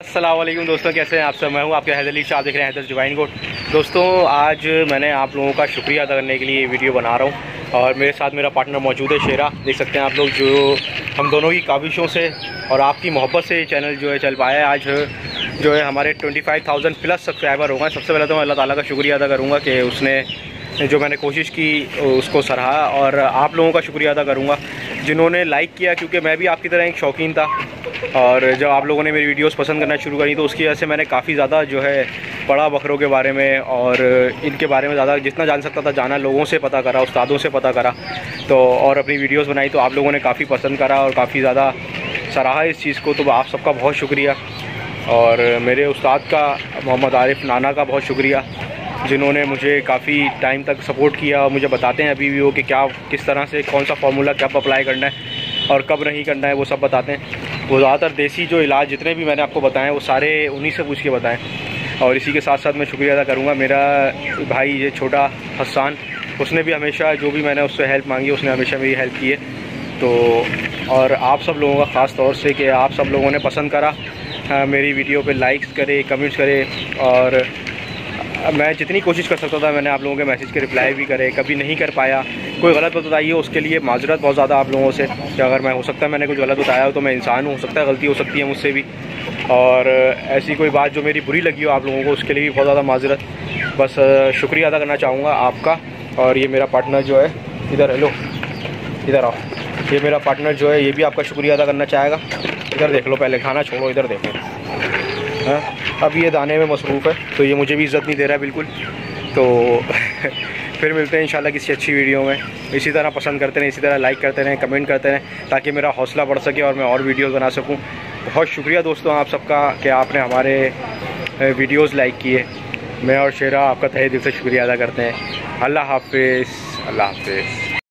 अस्सलाम वालेकुम दोस्तों, कैसे हैं आप सब। मैं हूं आपके हैदर अली शाह, देख रहे हैं हैदर डिवाइन गोड। दोस्तों आज मैंने आप लोगों का शुक्रिया अदा करने के लिए ये वीडियो बना रहा हूं और मेरे साथ मेरा पार्टनर मौजूद है शेरा। देख सकते हैं आप लोग, जो हम दोनों की काविशों से और आपकी मोहब्बत से ये चैनल जो है चल पाया है। आज जो है हमारे 25,000 प्लस सब्सक्राइबर हो गए। सबसे पहले तो मैं अल्लाह ताला का शुक्रिया अदा करूँगा कि उसने जो मैंने कोशिश की उसको सराहा, और आप लोगों का शुक्रिया अदा करूँगा जिन्होंने लाइक किया, क्योंकि मैं भी आपकी तरह एक शौकीन था। और जब आप लोगों ने मेरी वीडियोस पसंद करना शुरू करी तो उसकी वजह से मैंने काफ़ी ज़्यादा जो है पढ़ा बकरों के बारे में, और इनके बारे में ज़्यादा जितना जान सकता था जाना, लोगों से पता करा, उस्तादों से पता करा, तो और अपनी वीडियोस बनाई। तो आप लोगों ने काफ़ी पसंद करा और काफ़ी ज़्यादा सराहा इस चीज़ को, तो आप सबका बहुत शुक्रिया। और मेरे उस्ताद का, मोहम्मद आरिफ नाना का बहुत शुक्रिया, जिन्होंने मुझे काफ़ी टाइम तक सपोर्ट किया और मुझे बताते हैं अभी भी वो कि क्या किस तरह से कौन सा फार्मूला कब अप्लाई करना है और कब नहीं करना है, वो सब बताते हैं। वो ज़्यादातर देसी जो इलाज जितने भी मैंने आपको बताएं वो सारे उन्हीं से पूछ के बताएं। और इसी के साथ साथ मैं शुक्रिया अदा करूँगा मेरा भाई ये छोटा हसन, उसने भी हमेशा जो भी मैंने उससे हेल्प मांगी उसने हमेशा मेरी हेल्प की है। तो और आप सब लोगों का ख़ास तौर से कि आप सब लोगों ने पसंद करा मेरी वीडियो पे, लाइक्स करे, कमेंट्स करे, और मैं जितनी कोशिश कर सकता था मैंने आप लोगों के मैसेज के रिप्लाई भी करे। कभी नहीं कर पाया, कोई गलत बात बताइए, उसके लिए माजरत बहुत ज़्यादा आप लोगों से कि अगर मैं हो सकता है मैंने कुछ गलत बताया हो तो मैं इंसान हूँ, हो सकता है गलती हो सकती है मुझसे भी, और ऐसी कोई बात जो मेरी बुरी लगी हो आप लोगों को उसके लिए भी बहुत ज़्यादा माजरत। बस शुक्रिया अदा करना चाहूँगा आपका। और ये मेरा पार्टनर जो है, इधर हेलो इधर आओ, ये मेरा पार्टनर जो है ये भी आपका शुक्रिया अदा करना चाहेगा। इधर देख लो, पहले खाना छोड़ो, इधर देखो। हाँ, अब ये दाने में मसरूफ़ है तो ये मुझे भी इज़्ज़त नहीं दे रहा है बिल्कुल। तो फिर मिलते हैं इंशाल्लाह किसी अच्छी वीडियो में। इसी तरह पसंद करते रहें, इसी तरह लाइक करते रहें, कमेंट करते रहें, ताकि मेरा हौसला बढ़ सके और मैं और वीडियोस बना सकूं। बहुत शुक्रिया दोस्तों आप सबका कि आपने हमारे वीडियोस लाइक किए। मैं और शेरा आपका तहे दिल से शुक्रिया अदा करते हैं। अल्लाह हाफ़िज़, अल्लाह हाफ़िज़।